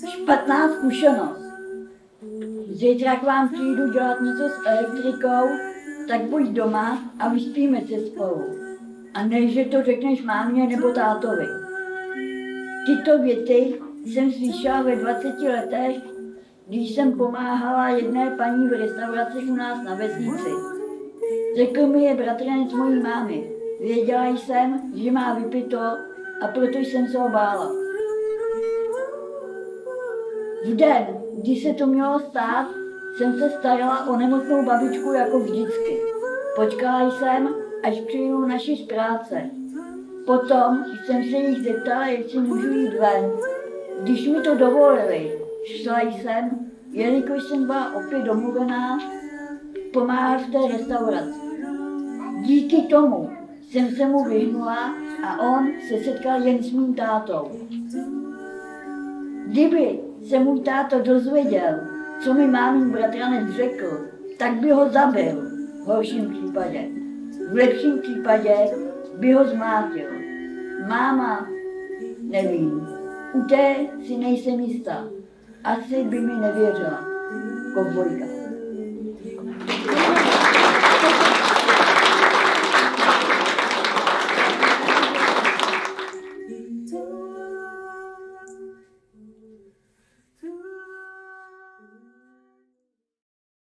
špatná zkušenost. Zítra k vám přijdu dělat něco s elektrikou, tak buď doma a vyspíme se spolu. A ne, že to řekneš mámě nebo tátovi. Tyto věty jsem slyšela ve 20 letech, když jsem pomáhala jedné paní v restauraci u nás na vesnici. Řekl mi je bratranec mojí mámy. Věděla jsem, že má vypito a proto jsem se ho bála. V den, kdy se to mělo stát, jsem se starala o nemocnou babičku jako vždycky. Počkala jsem, až přijdu naši z práce. Potom jsem se jich zeptala, jestli můžu jít ven. Když mi to dovolili, šla jsem, jelikož jsem byla opět domluvená, pomáhat v té restauraci. Díky tomu jsem se mu vyhnula a on se setkal jen s mým tátou. Kdyby se můj táta dozvěděl, co mi mámín bratranec řekl, tak by ho zabil v horším případě. V lepším případě by ho zmlátil. Máma, nevím, u té si nejsem jistá. Asi by mi nevěřila. Kovbojka.